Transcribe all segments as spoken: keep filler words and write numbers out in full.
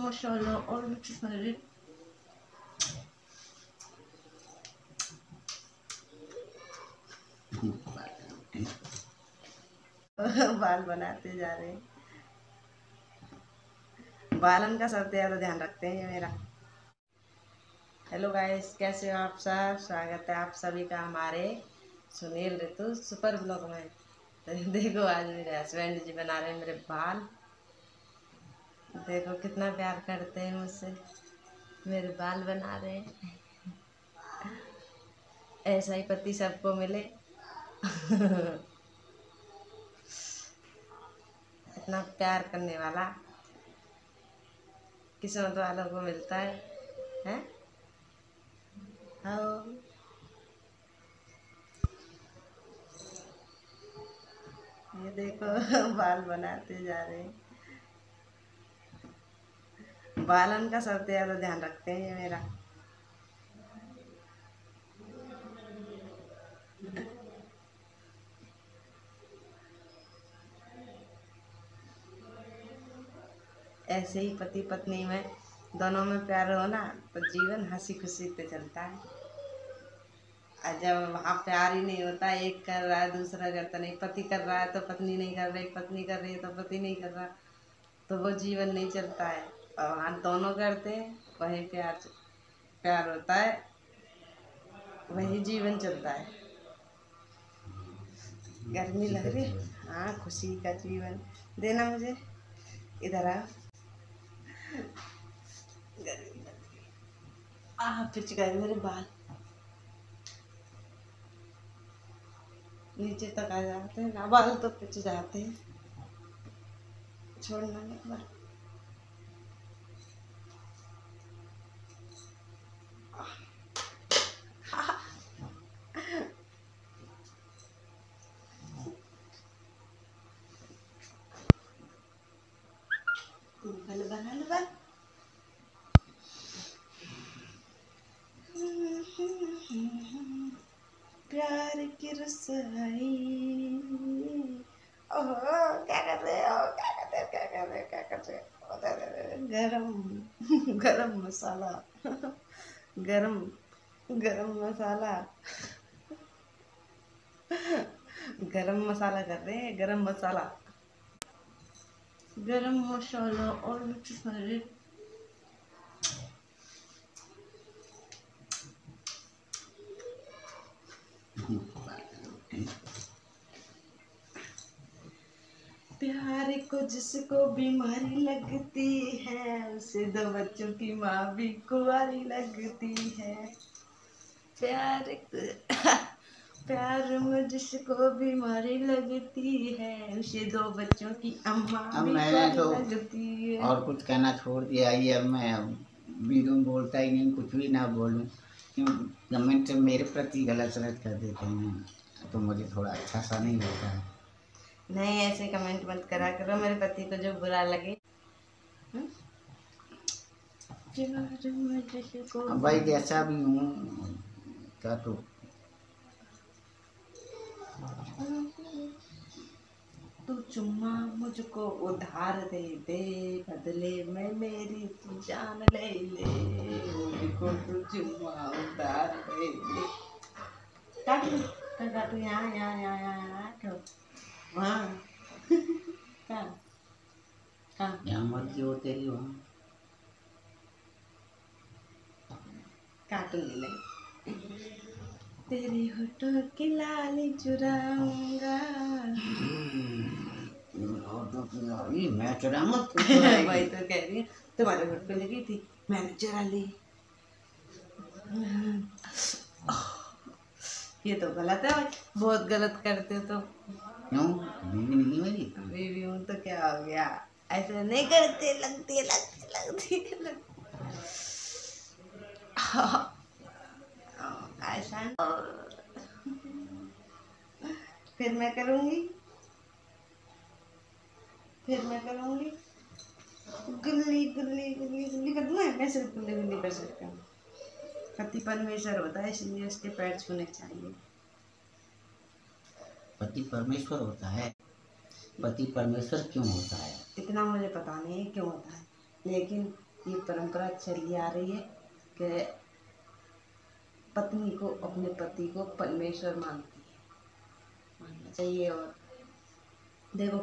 माशाल्लाह और सारे बाल बनाते जा रहे हैं। बालन का सबसे ज़्यादा ध्यान रखते हैं ये मेरा। हेलो गाइस, कैसे हो आप सब? स्वागत है आप सभी का हमारे सुनील ऋतु सुपर ब्लॉग में। तो देखो आज मेरे हस्बैंड जी बना रहे हैं मेरे बाल। देखो कितना प्यार करते हैं मुझसे, मेरे बाल बना रहे हैं। ऐसा ही पति सबको मिले। इतना प्यार करने वाला किस्मत वालों को मिलता है, हैं? हाँ, ये देखो बाल बनाते जा रहे हैं। बालन का सबसे ज़्यादा ध्यान रखते हैं ये मेरा। ऐसे ही पति पत्नी में दोनों में प्यार हो ना तो जीवन हंसी खुशी पे चलता है। और जब वहाँ प्यार ही नहीं होता, एक कर रहा है दूसरा करता नहीं, पति कर रहा है तो पत्नी नहीं कर रही, पत्नी कर रही है तो पति नहीं कर रहा, तो वो जीवन नहीं चलता है। और वहाँ दोनों करते हैं, वही प्यार प्यार होता है, वही जीवन चलता है। गर्मी लग रही है, हाँ खुशी का जीवन देना मुझे। इधर आ, गर्मी लग रही है। आह पिच गए मेरे बाल, नीचे तक आ जाते हैं ना, बाल तो पिच जाते हैं। छोड़ना एक बार। बल बल बल प्यार की रसाई। ओहो क्या कर रहे हो, क्या करते हो, क्या कर रहे हो, क्या कर रहे हो? गरम गरम मसाला, गरम गरम मसाला, गरम मसाला कर रहे हैं, गरम मसाला, गरम मसाला और मिर्च सारे। प्यार को जिसको बीमारी लगती है, उसे दो बच्चों की माँ भी कुंवारी लगती है। प्यार प्यार में जिसको बीमारी लगती है, उसे दो बच्चों की अम्मा भी कुंवारी तो लगती है। और कुछ कहना छोड़ दिया ये, अब मैं वीडियो में बोलता ही नहीं, कुछ भी ना बोलूं, क्यों कमेंट मेरे प्रति गलत सलत कर देते हैं तो मुझे थोड़ा अच्छा सा नहीं लगता है। नहीं ऐसे कमेंट मत करा करो, मेरे पति को जो बुरा लगे। अब भाई जैसा भी हूँ क्या, तो तू चुम्मा मुझको उधार दे दे, बदले में मेरी तू जान ले ले। मुझको तू चुम्मा उधार दे दे। काटू काटू, यहाँ यहाँ यहाँ यहाँ यहाँ वहाँ कहाँ कहाँ यहाँ मर्जी हो तेरी वहाँ। काटूंगी नहीं, तेरी होठों की लाली चुराऊंगा। मैं चुराऊंगा वही तो कह रही है, तुम्हारे होठ पे लगी थी मैंने चुरा ली। ये तो गलत है भाई, बहुत गलत करते हो तो। क्यों? बीवी नहीं मेरी? बीवी हूँ तो क्या हो गया, ऐसे नहीं करते, लगती है लगती लगती है लगती। ऐसा फिर मैं करूँगी, फिर मैं करूँगी गुल्ली गुल्ली गुल्ली गुल्ली कर दूँ। मैं सिर्फ गुल्ली गुल्ली कर सकती हूँ। पति परमेश्वर होता है, इसलिए उसके पैर छूने चाहिए। पति परमेश्वर होता है? पति परमेश्वर क्यों होता है? इतना मुझे पता नहीं है क्यों होता है, लेकिन ये परंपरा चली आ रही है कि पत्नी को अपने पति को परमेश्वर मानती है, मानना चाहिए। और देखो,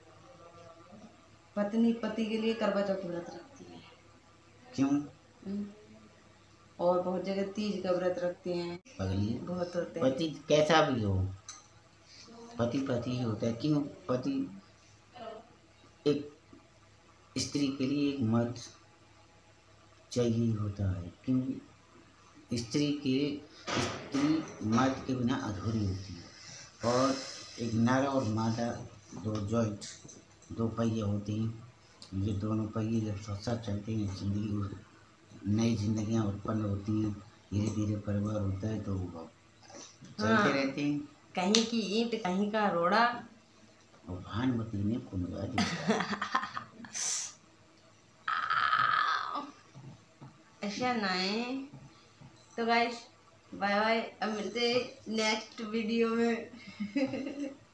पत्नी पति के लिए करवा चौथ व्रत रखती है। क्यों? हम्म। और बहुत जगह तीज का व्रत रखते हैं, पगली बहुत होते हैं। पति कैसा भी हो, पति पति ही होता है। क्यों? पति एक स्त्री के लिए एक मर्द चाहिए होता है, क्योंकि स्त्री के स्त्री मर्द के बिना अधूरी होती है। और एक नर और मादा दो जॉइंट दो पहिए होते हैं। ये दोनों पहिए जब साथ साथ चलते हैं, जिंदगी नई जिंदगियां उत्पन्न होती हैं, धीरे धीरे परिवार होता है, तो वो चलते हाँ। रहते हैं। कहीं की ईंट कहीं का रोड़ा, और भानुमती ने कुंडवा दिया। ऐसा ना है। तो गाइस, बाय बाय, अब मिलते नेक्स्ट वीडियो में।